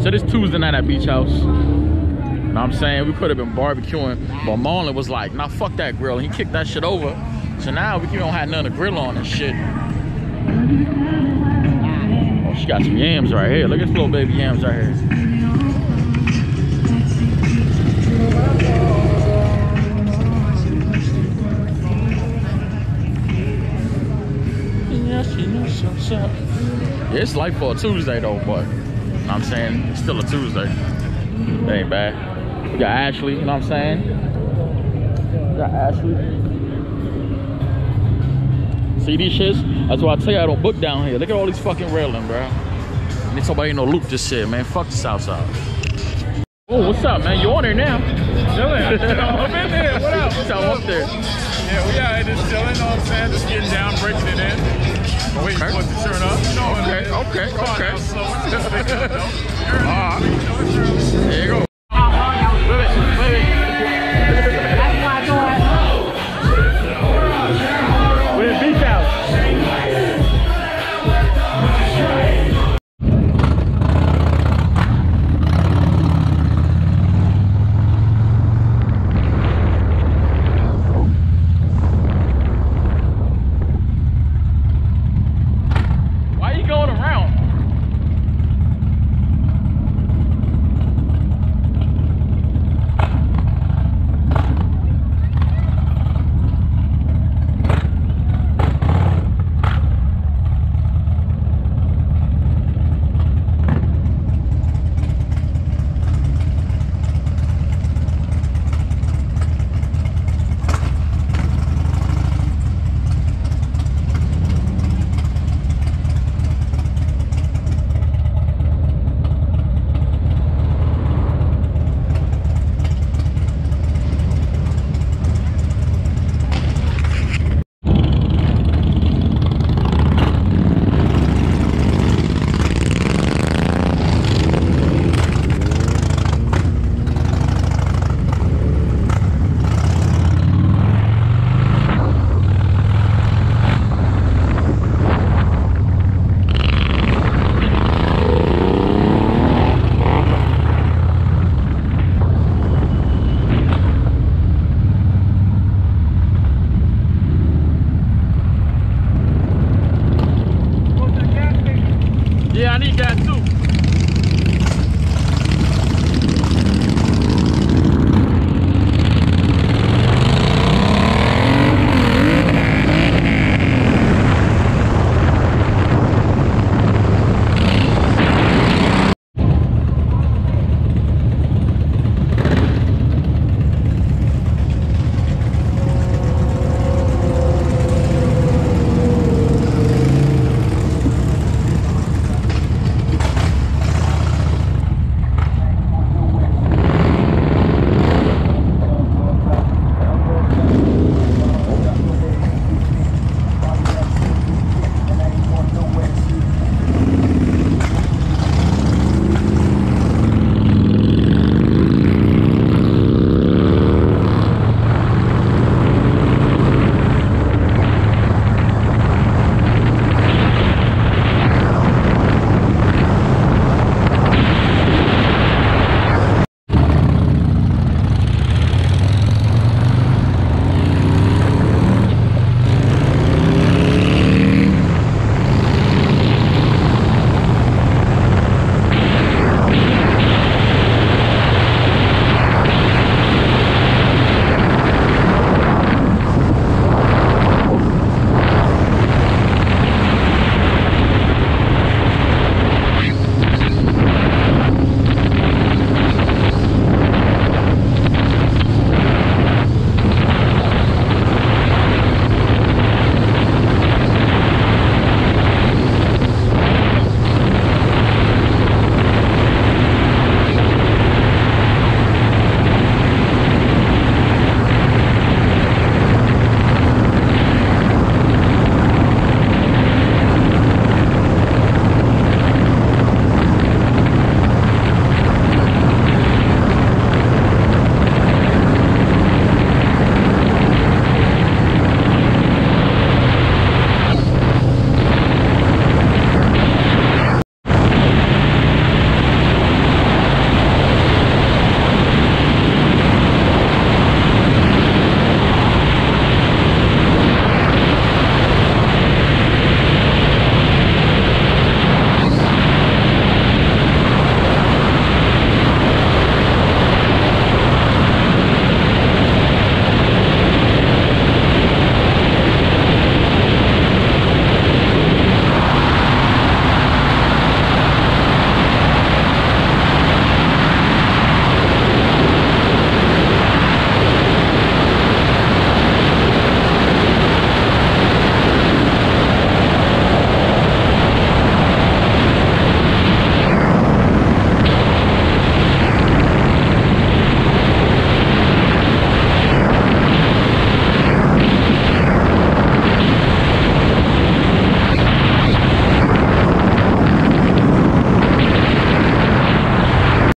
So this Tuesday night at Beach House. You know what I'm saying? We could have been barbecuing, but Marlon was like, nah, fuck that grill. He kicked that shit over. So now we don't have nothing to grill on and shit. Oh, she got some yams right here. Look at this little baby yams right here. Yeah, it's light for a Tuesday though, but you know what I'm saying? It's still a Tuesday. That ain't bad. We got Ashley, you know what I'm saying? We got Ashley. See these shits? That's why I tell you I don't book down here. Look at all these fucking railing, bro. Need somebody no loop this shit, man. Fuck the South Side. Oh, what's up, man? You on there now? Chilling. I'm in there. What up? What's up there? Yeah, we out here just chilling, you know what I'm saying? Just getting down, breaking it in. Waiting for it to turn up. You know Okay. There you go.